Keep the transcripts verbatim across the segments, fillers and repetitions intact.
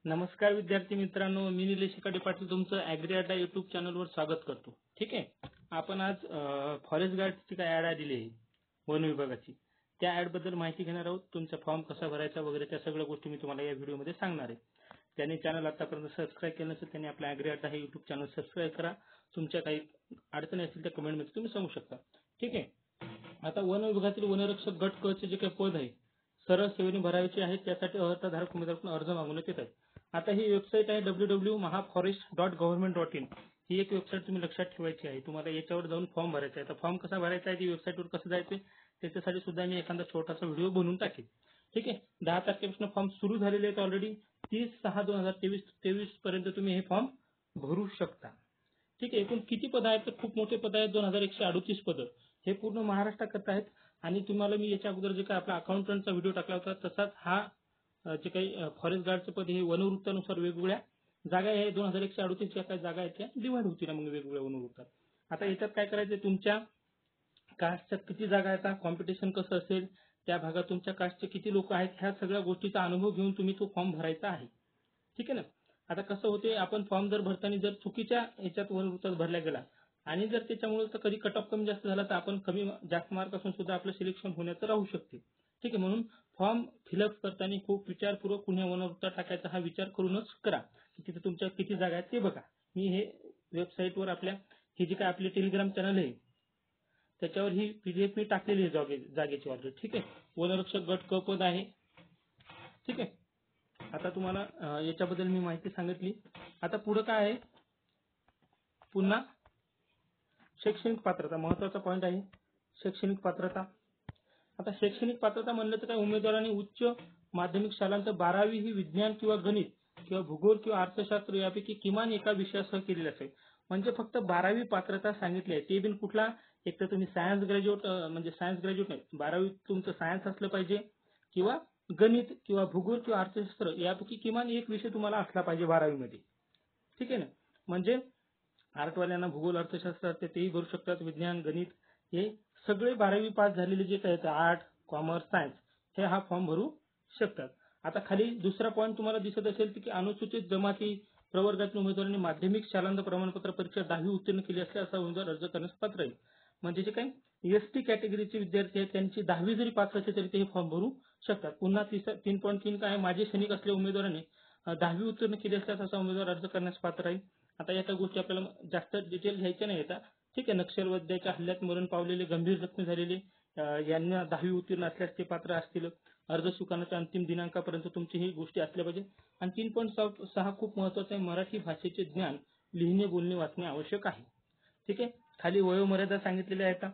नमस्कार विद्यार्थी मित्रांनो, मी निलेश शिकाडे पाटील तुमचं ॲग्री अड्डा यूट्यूब चॅनलवर स्वागत करतो. ठीक आहे, आपण आज फॉरेस्ट गार्डची काय ॲड आलेली आहे वन विभागाची, त्या ॲडबद्दल माहिती घेणार आहोत. तुमचा फॉर्म कसा भरायचा वगैरे त्या सगळ्या गोष्टी मी तुम्हाला या व्हिडिओमध्ये सांगणार आहे. त्याने चॅनल आतापर्यंत सबस्क्राईब केलं नसेल त्यांनी आपल्या ॲग्री अड्डा हे यूट्यूब चॅनल सबस्क्राईब करा. तुमच्या काही अडचणी असतील त्या कमेंटमध्ये तुम्ही सांगू शकता. ठीक आहे, आता वन विभागातील वनरक्षक गट क चे जे काही पद आहे सरळ सेवेने भरायचे आहेत, त्यासाठी अर्हताधारक उमेदवाराकडून अर्ज मागवण्यात येत आहे. आता ही वेबसाईट आहे W W Mahaforest dot government dot in. ही एक वेबसाईट तुम्ही लक्षात ठेवायची आहे. तुम्हाला याच्यावर जाऊन फॉर्म भरायचा आहे. तर फॉर्म कसा भरायचा आहे, ती वेबसाईटवर कसं जायचं त्याच्यासाठी सुद्धा मी एखादा छोटासा व्हिडिओ बनवून टाकेन. ठीक आहे, दहा तारखेपासून फॉर्म सुरू झालेले आहेत. ऑलरेडी तीस सहा दोन हजार तेवीस तेवीस पर्यंत तुम्ही हे फॉर्म भरू शकता. ठीक आहे, एकूण किती पद आहेत तर खूप मोठे पद आहेत, दोन हजार एकशे अडतीस पद. हे पूर्ण महाराष्ट्राकरता आहेत. आणि तुम्हाला मी याच्या अगोदर जे काय आपला अकाउंटंटचा व्हिडिओ टाकला होता तसाच हा जे काही फॉरेस्ट गार्डचं पद हे वनवृत्तानुसार वेगवेगळ्या जागा आहे. दोन हजार एकशे अडतीस ज्या काही जागा आहेत त्या डिवाइड होतील मग वेगवेगळ्या वनवृत्तात. आता याच्यात काय करायचं, तुमच्या कास्टच्या किती जागा आहेत, कॉम्पिटिशन कसं असेल, त्या भागात तुमच्या कास्टचे किती लोक आहेत, ह्या सगळ्या गोष्टीचा अनुभव घेऊन तुम्ही तो फॉर्म भरायचा आहे. ठीक आहे ना. आता कसं होते, आपण फॉर्म जर भरताना जर चुकीच्या ह्याच्यात वनवृत्तात भरला गेला आणि जर त्याच्यामुळे तर कधी कट ऑफ कमी जास्त झाला तर आपण कमी जास्त मार्क असून सुद्धा आपलं सिलेक्शन होण्याचं राहू शकते. ठीक आहे, म्हणून फॉर्म फिलअप करताना खूप विचारपूर्वक कुण्या वनवृत्तात टाकायचा हा विचार करूनच करा. तिथे तुमच्या किती जागा आहेत ते बघा. मी हे वेबसाईटवर आपल्या ही जी काय आपली टेलिग्राम चॅनल आहे त्याच्यावर ही पीडीएफ मी टाकलेली आहे जागे जागेची ऑर्डर. ठीक आहे, वनरक्षक गट क पद आहे. ठीक आहे, आता तुम्हाला याच्याबद्दल मी माहिती सांगितली. आता पुढे काय आहे, पुन्हा शैक्षणिक पात्रता महत्वाचा पॉईंट आहे. शैक्षणिक पात्रता, आता शैक्षणिक पात्रता म्हणलं तर काय, उमेदवारांनी उच्च माध्यमिक शालांत बारावी ही विज्ञान किंवा गणित किंवा भूगोल किंवा अर्थशास्त्र यापैकी किमान एका विषयासह केलेली असेल. म्हणजे फक्त बारावी पात्रता सांगितली आहे. ते बिन कुठला, एक तर तुम्ही सायन्स ग्रॅज्युएट म्हणजे सायन्स ग्रॅज्युएट नाही, बारावी तुमचं सायन्स असलं पाहिजे किंवा गणित किंवा भूगोल किंवा अर्थशास्त्र यापैकी किमान एक विषय तुम्हाला असला पाहिजे बारावीमध्ये. ठीक आहे ना. म्हणजे आर्टवाल्यांना भूगोल अर्थशास्त्र असते तेही भरू शकतात. विज्ञान गणित हे सगळे बारावी पास झालेले जे काही आर्ट कॉमर्स सायन्स हे हा फॉर्म भरू शकतात. आता खाली दुसरा पॉईंट तुम्हाला दिसत असेल की अनुसूचित जमाती प्रवर्गातील उमेदवारांनी माध्यमिक शालांत प्रमाणपत्र परीक्षा दहावी उत्तीर्ण केली असल्यास असा उमेदवार अर्ज करण्यास पात्र आहे. म्हणजे जे काही एस टी कॅटेगरीचे विद्यार्थी आहेत त्यांची दहावी जरी पास असेल तरी ते हे फॉर्म भरू शकतात. पुन्हा तीन पॉईंट तीन काय, माझे सैनिक असलेल्या उमेदवारांनी दहावी उत्तीर्ण केली असल्यास असा उमेदवार अर्ज करण्यास पात्र आहे. आता या काही गोष्टी आपल्याला जास्त डिटेल घ्यायच्या नाही येतात. ठीक आहे, नक्षलवाद्याच्या हल्ल्यात मरण पावलेले गंभीर जखमी झालेले यांना दहावी उत्तीर्ण असल्यास ते पात्र असतील. अर्ज स्वीकारण्याच्या अंतिम दिनांकापर्यंत तुमची ही गोष्टी असल्या पाहिजे. आणि तीन पॉईंट सहा खूप महत्वाचं आहे, मराठी भाषेचे ज्ञान लिहिणे बोलणे वाचणे आवश्यक आहे. ठीक आहे, खाली वयोमर्यादा सांगितलेल्या आहेत.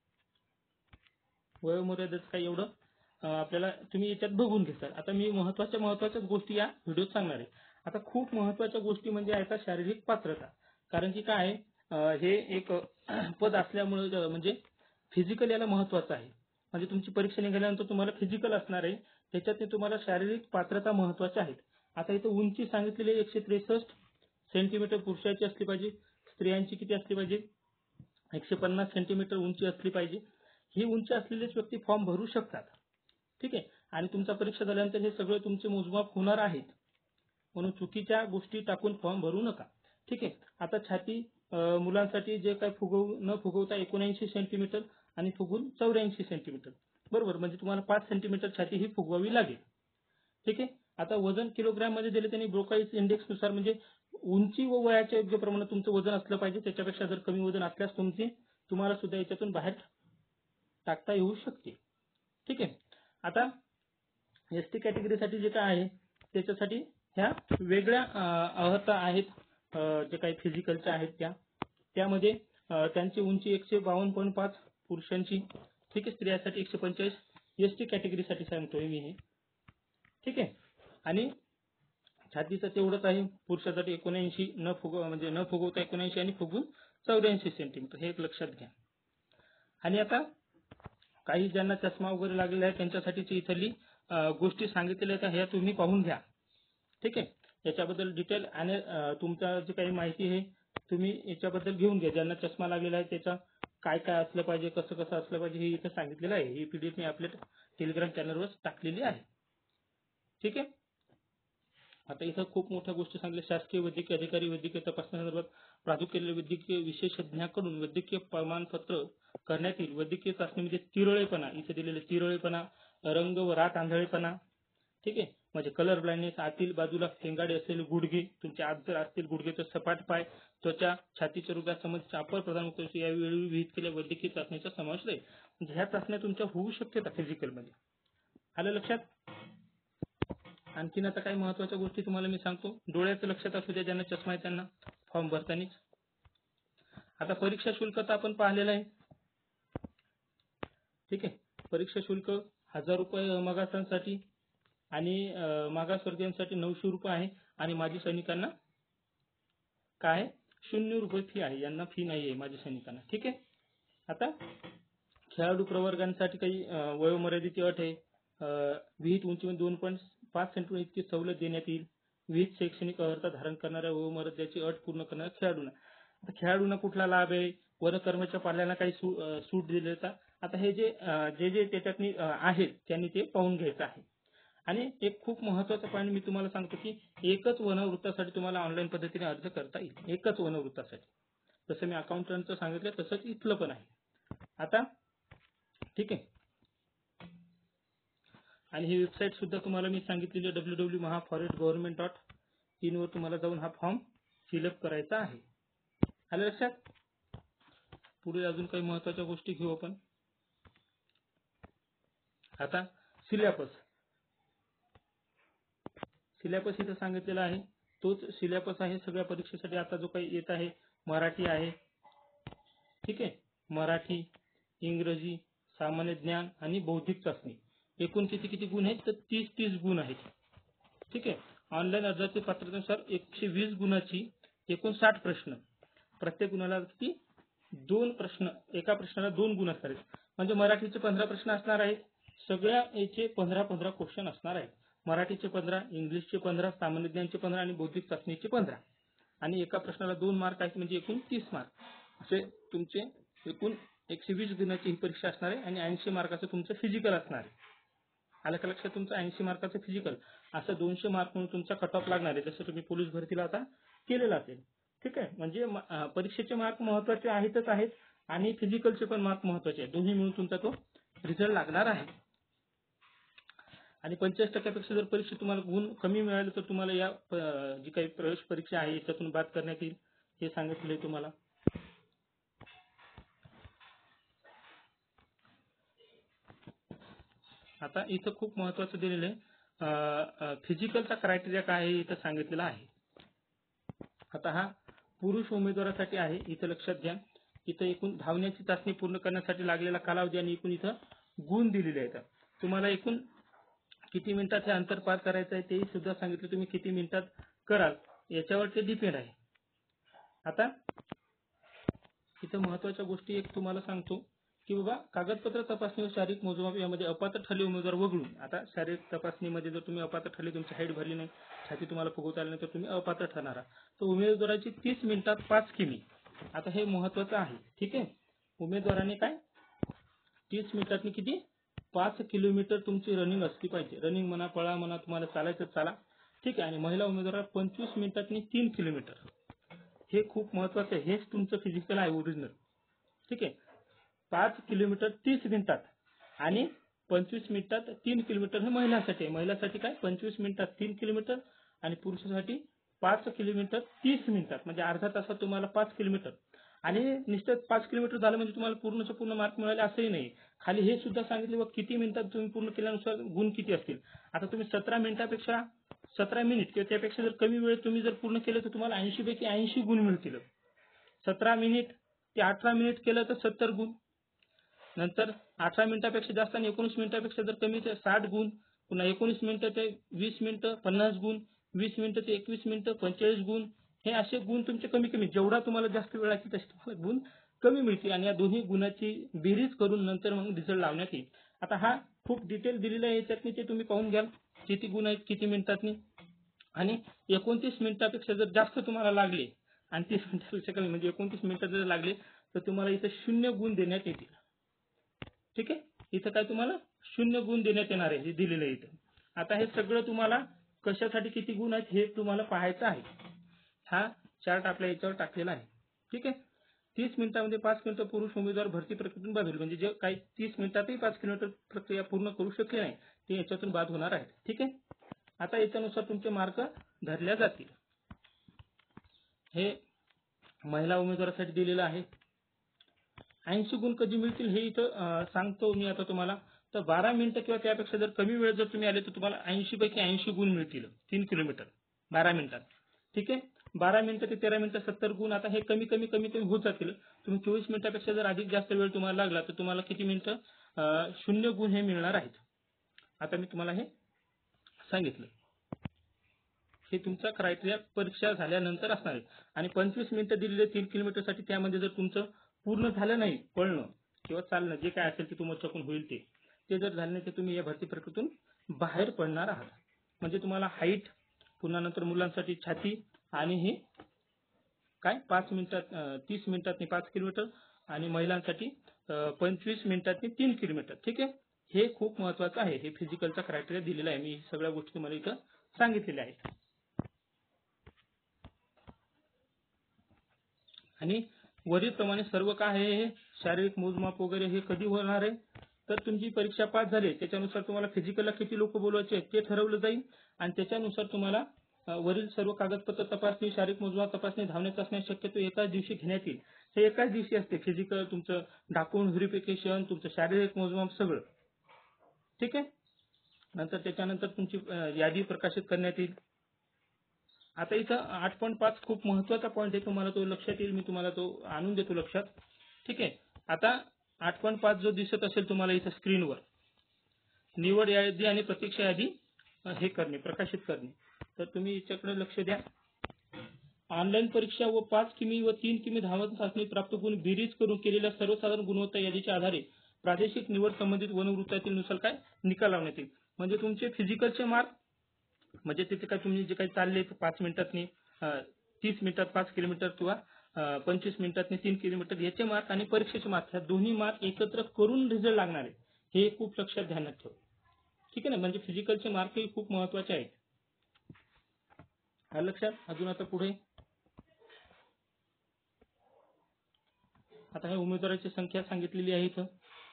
वयोमर्यादेचं काही एवढं आपल्याला तुम्ही याच्यात बघून घेता. आता मी महत्वाच्या महत्वाच्या गोष्टी या व्हिडिओत सांगणार आहे. आता खूप महत्वाच्या गोष्टी म्हणजे आहेत शारीरिक पात्रता. कारण की काय आहे, हे एक पद असल्यामुळे म्हणजे फिजिकल याला महत्वाचं आहे. म्हणजे तुमची परीक्षा निघाल्यानंतर तुम्हाला फिजिकल असणार आहे, त्याच्यात तुम्हाला शारीरिक पात्रता महत्वाच्या आहेत. आता इथं उंची सांगितलेली एकशे त्रेसष्ट सेंटीमीटर पुरुषाची असली पाहिजे. स्त्रियांची किती असली पाहिजे, एकशे पन्नास सेंटीमीटर उंची असली पाहिजे. ही उंची असलेलेच व्यक्ती फॉर्म भरू शकतात. ठीक आहे, आणि तुमचा परीक्षा झाल्यानंतर हे सगळे तुमचे मोजमाप होणार आहेत, म्हणून चुकीच्या गोष्टी टाकून फॉर्म भरू नका. ठीक आहे, आता छाती मुलांसाठी जे काय फुगवू न फुगवता एकोणऐंशी सेंटीमीटर आणि फुगून चौऱ्याऐंशी सेंटीमीटर बरोबर, म्हणजे तुम्हाला पाच सेंटीमीटर छाती ही फुगवावी लागेल. ठीक आहे, आता वजन किलोग्रॅम मध्ये दिले त्यांनी ब्रोकाईस इंडेक्स नुसार, म्हणजे उंची व वयाच्या योग्य प्रमाणात तुमचं वजन असलं पाहिजे. त्याच्यापेक्षा जर कमी वजन असल्यास तुमची तुम्हाला सुद्धा याच्यातून बाहेर टाकता येऊ शकते. ठीक आहे, आता एस टी कॅटेगरीसाठी जे काय आहे त्याच्यासाठी ह्या वेगळ्या अर्हता आहेत, जे काही फिजिकलच्या आहेत त्या त्यामध्ये त्यांची उंची एकशे बावन्न पॉईंट पाच पुरुषांची. ठीक आहे, स्त्रियांसाठी एकशे पंचेचाळीस एस टी कॅटेगरीसाठी सांगतोय मी हे. ठीक आहे, आणि छातीचं तेवढंच आहे, पुरुषासाठी एकोणऐंशी न फुगव म्हणजे न फुगवता एकोणऐंशी आणि फुगून चौऱ्याऐंशी सेंटीमीटर, हे एक लक्षात घ्या. आणि आता काही ज्यांना चष्मा वगैरे लागलेला आहे त्यांच्यासाठीची इथली गोष्टी सांगितलेल्या आहेत, ह्या तुम्ही पाहून घ्या. ठीक आहे, याच्याबद्दल डिटेल आणि तुमचा जे काही माहिती आहे तुम्ही याच्याबद्दल घेऊन घ्या. ज्यांना चष्मा लागलेला आहे त्याचा काय काय असलं पाहिजे, कसं कसं असलं पाहिजे हे इथं सांगितलेलं आहे. ही पीडीएफ मी आपल्या टेलिग्राम चॅनलवर टाकलेली आहे. ठीक आहे. आता इथं खूप मोठ्या गोष्टी सांगितल्या. शासकीय वैद्यकीय अधिकारी वैद्यकीय तपासण्यासंदर्भात प्रारूप केलेल्या वैद्यकीय विशेषज्ञाकडून वैद्यकीय प्रमाणपत्र करण्यात येईल. वैद्यकीय चाचणीमध्ये तिरळेपणा, इथे दिलेले तिरळेपणा, रंग व रात आंधळेपणा, ठीक आहे, म्हणजे कलर ब्लाइंडनेस, आतील बाजूला फेंगाडे असलेले गुडघे, तुमचे आत जर असतील गुडघे तर सपाट पाय, त्वचा, छातीच्या रोगासंबंधीचे अपर प्रधानमंत्री यावेळी विहित केलेल्या वैद्यकीय चाचणीचा समावेश राहील. म्हणजे ह्या चाचण्या तुमच्या होऊ शकतात फिजिकलमध्ये. आलं लक्षात? आणखीन आता काही महत्त्वाच्या गोष्टी तुम्हाला मी सांगतो. डोळ्याचं लक्षात असू द्या, ज्यांना चष्मा आहे त्यांना फॉर्म भरताना. आता परीक्षा शुल्क तर आपण पाहिलेलं आहे, ठीक आहे. परीक्षा शुल्क हजार रुपये मागासांसाठी आणि मागासवर्गीयांसाठी नऊशे रुपये आहे आणि माजी सैनिकांना काय शून्य रुपये फी आहे. यांना फी नाही आहे माजी सैनिकांना, ठीक आहे. आता खेळाडू प्रवर्गांसाठी काही वयोमर्यादेची अट आहे. विहित उंचीमध्ये दोन पॉईंट पाच सेंटीमीटर इतकी सवलत देण्यात येईल. विहित शैक्षणिक अर्हता धारण करणाऱ्या वयोमर्यादेची अट पूर्ण करणाऱ्या खेळाडूंना. आता खेळाडूंना कुठला लाभ आहे? वनकर्माच्या पाल्याला काही सूट दिले जातात. आता हे जे जे जे त्याच्यातनी आहेत त्यांनी ते पाहून घ्यायचं आहे. आणि एक खूप महत्त्वाचा पॉईंट मी तुम्हाला सांगतो की एकच वनवृत्तासाठी तुम्हाला ऑनलाईन पद्धतीने अर्ज करता येईल. एकच वनवृत्तासाठी. जसं मी अकाउंटंटचं सांगितलं तसंच इथलं पण आहे. आता ठीक आहे. आणि ही वेबसाईट सुद्धा तुम्हाला मी सांगितलेली W W Maha forest government dot in वर तुम्हाला जाऊन हा फॉर्म फिलअप करायचा आहे. आलं लक्षात? पुढे अजून काही महत्त्वाच्या गोष्टी घेऊ आपण. आता सिलेबस सिलेबस इथं सांगितलेला आहे. तोच सिलेबस आहे सगळ्या परीक्षेसाठी. आता जो काही येत आहे मराठी आहे, ठीक आहे. मराठी, इंग्रजी, सामान्य ज्ञान आणि बौद्धिक चाचणी. एकूण किती किती गुण आहेत? तर तीस तीस गुण आहेत, ठीक आहे. ऑनलाईन अर्जाची पात्रतेनुसार एकशे वीस गुणाची एकूण साठ प्रश्न. प्रत्येक गुणाला किती? दोन प्रश्न. एका प्रश्नाला दोन गुण असणार आहेत. म्हणजे मराठीचे पंधरा प्रश्न असणार आहेत. सगळ्या याचे पंधरा पंधरा क्वेश्चन असणार आहेत. मराठीचे पंधरा, इंग्लिशचे पंधरा, सामान्य ज्ञानचे पंधरा आणि बौद्धिक चाचणीचे पंधरा. आणि एका प्रश्नाला दोन मार्क आहेत, म्हणजे एकूण तीस मार्क. असे तुमचे एकूण एकशे वीस गुणाची ही परीक्षा असणार आहे. आणि ऐंशी मार्काचं तुमचं फिजिकल असणार आहे. आलं का लक्षात? तुमचं ऐंशी मार्काचं फिजिकल. असं दोनशे मार्क म्हणून तुमचा कट ऑफ लागणार आहे, जसं तुम्ही पोलीस भरतीला आता केलेलं असेल, ठीक आहे. म्हणजे परीक्षेचे मार्क महत्त्वाचे आहेतच आहेत आणि फिजिकलचे पण मार्क महत्त्वाचे आहेत. दोन्ही मिळून तुमचा तो रिझल्ट लागणार आहे. आणि पंचेचाळीस टक्क्यापेक्षा जर परीक्षेत तुम्हाला गुण कमी मिळाले तर तुम्हाला या जी काही प्रवेश परीक्षा आहे याच्यातून बाद करण्यात येईल, हे सांगितले तुम्हाला. आता इथं खूप महत्त्वाचं दिलेलं आहे. फिजिकलचा क्रायटेरिया काय आहे इथं सांगितलेला आहे. आता हा पुरुष उमेदवारासाठी आहे. इथं लक्षात घ्या. इथं एकूण धावण्याची चाचणी पूर्ण करण्यासाठी लागलेला कालावधी आणि एकूण इथं गुण दिलेले आहेत. तुम्हाला एकूण किती मिनिटात हे अंतर पार करायचं आहे ते सुद्धा सांगितलं. तुम्ही किती मिनिटात कराल याच्यावर ते डिपेंड आहे. आता इथं महत्त्वाच्या गोष्टी एक तुम्हाला सांगतो की बाबा कागदपत्र तपासणी व शारीरिक मोजमाप यामध्ये अपात्र ठरले उमेदवार वगळून. आता शारीरिक तपासणीमध्ये जर तुम्ही अपात्र ठरले, तुमची हाईट भरली नाही, छाती तुम्हाला फुगवता आली नाही, तर तुम्ही अपात्र ठरणार. तर उमेदवाराची तीस मिनिटात पाच किमी. आता हे महत्त्वाचं आहे, ठीक आहे. उमेदवाराने काय तीस मिनिटातनी किती? पाच किलोमीटर तुमची रनिंग असली पाहिजे. रनिंग म्हणा, पळा म्हणा, तुम्हाला चालायचं चाला, ठीक आहे. आणि महिला उमेदवार पंचवीस मिनिटातनी तीन किलोमीटर. हे खूप महत्त्वाचं आहे. हेच तुमचं फिजिकल आहे ओरिजिनल, ठीक आहे. पाच किलोमीटर तीस मिनिटात आणि पंचवीस मिनिटात तीन किलोमीटर हे महिलांसाठी आहे. महिलांसाठी काय पंचवीस मिनिटात तीन किलोमीटर आणि पुरुषांसाठी पाच किलोमीटर तीस मिनिटात. म्हणजे अर्धा तासात तुम्हाला पाच किलोमीटर. आणि नुसतं पाच किलोमीटर झालं म्हणजे तुम्हाला पूर्णच्या पूर्ण मार्क मिळाले असंही नाही. खाली हे सुद्धा सांगितले व किती मिनिटात तुम्ही पूर्ण केल्यानुसार गुण किती असतील. आता तुम्ही सतरा मिनिटापेक्षा सतरा मिनिट किंवा त्यापेक्षा जर कमी वेळ तुम्ही जर पूर्ण केलं तर तुम्हाला ऐंशी पैकी ऐंशी गुण मिळतील. सतरा मिनिट ते अठरा मिनिट केलं तर सत्तर गुण. नंतर अठरा मिनिटापेक्षा जास्त आणि एकोणीस मिनिटापेक्षा जर कमी तर साठ गुण. पुन्हा एकोणीस मिनिटं ते वीस मिनिटं पन्नास गुण. वीस मिनिटं ते एकवीस मिनिटं पंचेचाळीस गुण. हे असे गुण तुमचे कमी कमी. जेवढा तुम्हाला जास्त वेळ लागेल तसे तुम्हाला गुण कमी मिळतील. आणि या दोन्ही गुणाची बेरीज करून नंतर मग रिझल्ट लावण्यात येईल. आता हा खूप डिटेल दिलेला आहे याच्यातनी, ते तुम्ही पाहून घ्याल किती गुण आहेत किती मिनिटातनी. आणि एकोणतीस मिनिटापेक्षा जर जास्त तुम्हाला लागले आणि तीस मिनिटापेक्षा कमी म्हणजे एकोणतीस मिनिटात जर लागले तर तुम्हाला इथं शून्य गुण देण्यात येतील, ठीक आहे. इथं काय तुम्हाला शून्य गुण देण्यात येणार आहे, हे दिलेलं आहे इथं. आता हे सगळं तुम्हाला कशासाठी किती गुण आहेत हे तुम्हाला पाहायचं आहे. हा चार्ट आपल्या याच्यावर टाकलेला आहे. ठीक आहे. तीस मिनिटांमध्ये पाच किलोमीटर पुरुष उमेदवार भरती प्रक्रियेतून बाद होईल. म्हणजे जे काही तीस मिनिटातही पाच किलोमीटर प्रक्रिया पूर्ण करू शकले नाही ते याच्यातून बाद होणार आहेत. ठीक आहे. आता याच्यानुसार तुमचे मार्क धरल्या जातील. हे महिला उमेदवारासाठी दिलेलं आहे. ऐंशी गुण कधी मिळतील हे इथं सांगतो मी आता तुम्हाला. तर बारा मिनिटं किंवा त्यापेक्षा जर कमी वेळ जर तुम्ही आले तर तुम्हाला ऐंशी पैकी ऐंशी गुण मिळतील तीन किलोमीटर बारा मिनिटात. ठीक आहे. बारा मिनिटं ते तेरा मिनिटं सत्तर गुण. आता हे कमी कमी कमी कमी होत जातील. तुम्ही चोवीस मिनिटापेक्षा जर अधिक जास्त वेळ तुम्हाला लागला तर तुम्हाला किती मिनिटं शून्य गुण हे मिळणार आहेत. आता मी तुम्हाला हे सांगितलं. हे तुमचा क्रायटेरिया परीक्षा झाल्यानंतर असणार आहे. आणि पंचवीस मिनिटं दिलेले तीन किलोमीटरसाठी त्यामध्ये जर तुमचं पूर्ण झालं नाही पळणं किंवा चालणं जे काय असेल ते तुमच्याकडून होईल ते ते जर झालं नाही तर तुम्ही या भरती प्रक्रियेतून बाहेर पडणार आहात. म्हणजे तुम्हाला हाईट पुन्हा नंतर मुलांसाठी छाती आणि हे काय पाच मिनिटात तीस मिनिटातनी पाच किलोमीटर आणि महिलांसाठी पंचवीस मिनिटातनी तीन किलोमीटर. ठीक आहे. हे खूप महत्वाचं आहे. हे फिजिकलचा क्रायटेरिया दिलेला आहे. मी सगळ्या गोष्टी तुम्हाला इथं सांगितलेल्या आहेत. आणि वरीलप्रमाणे सर्व काय आहे शारीरिक मोजमाप वगैरे हे कधी होणार आहे तर तुमची परीक्षा पास झाली त्याच्यानुसार तुम्हाला फिजिकलला किती लोक बोलवायचे ते ठरवलं जाईल. आणि त्याच्यानुसार तुम्हाला वरील सर्व कागदपत्र तपासणी शारीरिक मोजमाप तपासणी धावणे चाचणी शक्यतो एकाच दिवशी घेण्यात येईल. हे एकाच दिवशी असते. फिजिकल तुमचं डॉक्युमेंट व्हेरिफिकेशन तुमचं शारीरिक मोजमाप सगळं. ठीक आहे. नंतर त्याच्यानंतर तुमची यादी प्रकाशित करण्यात येईल. आता इथं आठ पॉईंट पाच खूप महत्वाचा पॉईंट आहे. तुम्हाला तो लक्षात येईल. मी तुम्हाला तो आणून देतो लक्षात. ठीक आहे. आता आठ पॉईंट पाच जो दिसत असेल तुम्हाला इथं स्क्रीनवर निवड यादी आणि प्रतीक्षा यादी हे करणे प्रकाशित करणे. तर तुम्ही याच्याकडे लक्ष द्या. ऑनलाईन परीक्षा व पाच किमी व तीन किमी धावत चाचणी प्राप्त गुण बेरीज करून केलेल्या सर्वसाधारण गुणवत्ता यादीच्या आधारे प्रादेशिक निवड संबंधित वनवृत्तातील नुसार काय निकाल लावण्यात येईल. म्हणजे तुमचे फिजिकलचे मार्क म्हणजे तिथे काय तुम्ही जे काही चालले पाच मिनिटातनी तीस मिनिटात पाच किलोमीटर किंवा पंचवीस मिनिटातनी तीन किलोमीटर याचे मार्क आणि परीक्षेचे मार्क ह्या दोन्ही मार्क एकत्र करून रिझल्ट लागणार आहे. हे खूप लक्षात ध्यानात ठेवा. ठीक आहे ना. म्हणजे फिजिकलचे मार्क हे खूप महत्वाचे आहेत. हा लक्षात. अजून आता पुढे आता हे उमेदवाराची संख्या सांगितलेली आहे इथं.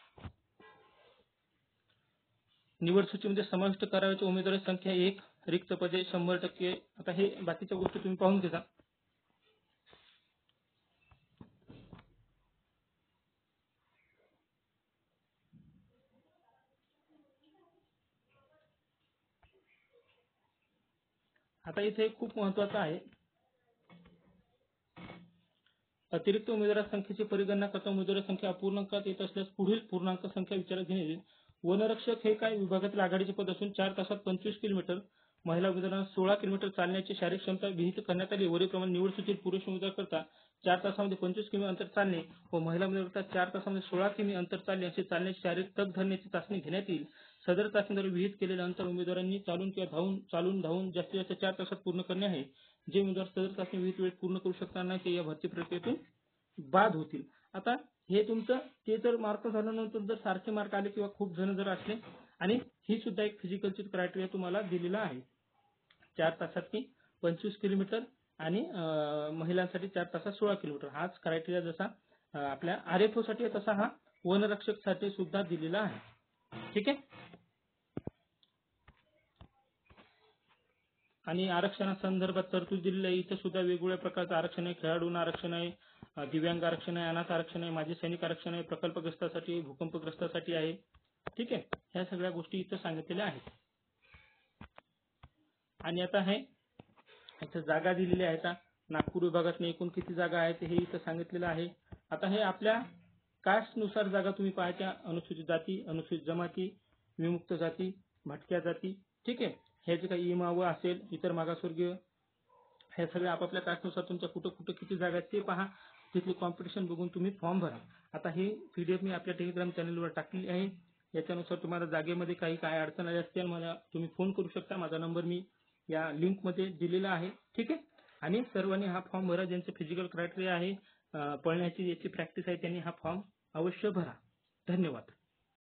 निवड सूचीमध्ये समाविष्ट करावयाच्या उमेदवाराची संख्या एक रिक्त पदे शंभर टक्के. आता हे बाकीच्या गोष्टी तुम्ही पाहून घेता. आता इथे खूप महत्वाचं आहे. अतिरिक्त उमेदवार संख्येची परिगणना करता उमेदवार संख्या अपूर्णांकात येत असल्यास पुढील पूर्णांक संख्या विचारात घेण्यात येईल. वनरक्षक हे काय विभागातील आघाडीचे पद असून चार तासात पंचवीस किलोमीटर महिला उमेदवारांना सोळा किलोमीटर चालण्याची शारीरिक क्षमता विहित करण्यात आली. वरीलप्रमाणे निवड सूचीत पुरुष उमेदवार करता चार तासामध्ये पंचवीस किमी अंतर चालणे व महिला उमेदवार चार तासामध्ये सोळा किमी अंतर चालणे अशी चालण्याची शारीरिक तग धरण्याची चाचणी घेण्यात येईल. सदर चाचणीद्वारे विहित केलेले अंतर उमेदवारांनी चालून किंवा धावून चालून धावून जास्तीत जास्त चार तासात पूर्ण करणे आहे. जे उमेदवार सदर चाचणी विहित वेळेत पूर्ण करू शकणार नाही ते या भरती प्रक्रियेतून बाद होतील. आता हे तुमचं ते जर मार्क झाल्यानंतर जर सारखे मार्क आले किंवा खूप जण जर असले आणि ही सुद्धा एक फिजिकलची क्रायटेरिया तुम्हाला दिलेला आहे. चार तासात पंचवीस किलोमीटर आणि महिलांसाठी चार तासात सोळा किलोमीटर हाच क्रायटेरिया जसा आपल्या आर एफ ओ साठी तसा हा वनरक्षक साठी सुद्धा दिलेला आहे. ठीक आहे. आणि आरक्षणासंदर्भात तरतूद दिलेली आहे. इथे सुद्धा वेगवेगळ्या प्रकारचं आरक्षण आहे. खेळाडूंना आरक्षण आहे, दिव्यांग आरक्षण आहे, अनाथ आरक्षण आहे, माजी सैनिक आरक्षण आहे, प्रकल्पग्रस्तासाठी भूकंपग्रस्तासाठी आहे. ठीक आहे. ह्या सगळ्या गोष्टी इथं सांगितलेल्या आहेत. आणि आता हे इथं जागा दिलेल्या आहेत. नागपूर विभागात एकूण किती जागा आहेत हे इथं सांगितलेलं आहे. आता हे आपल्या कास्ट नुसार जागा तुम्ही पाहायच्या. अनुसूचित जाती, अनुसूचित जमाती, विमुक्त जाती, भटक्या जाती. ठीक आहे. हे जे काही इमाव असेल इतर मागासवर्गीय हे सगळे आपापल्या कास्टनुसार तुमच्या कुठं कुठं किती जागा आहेत ते पहा. तिथली कॉम्पिटिशन बघून तुम्ही फॉर्म भरा. आता ही पीडीएफ मी आपल्या टेलिग्राम चॅनलवर टाकलेली आहे. याच्यानुसार तुम्हाला जागेमध्ये काही काय अडचण आली असतील मला तुम्ही फोन करू शकता. माझा नंबर मी या लिंकमध्ये दिलेला आहे. ठीक आहे. आणि सर्वांनी हा फॉर्म भरा. ज्यांचं फिजिकल क्रायटेरिया आहे पळण्याची याची प्रॅक्टिस आहे त्यांनी हा फॉर्म अवश्य भरा. धन्यवाद.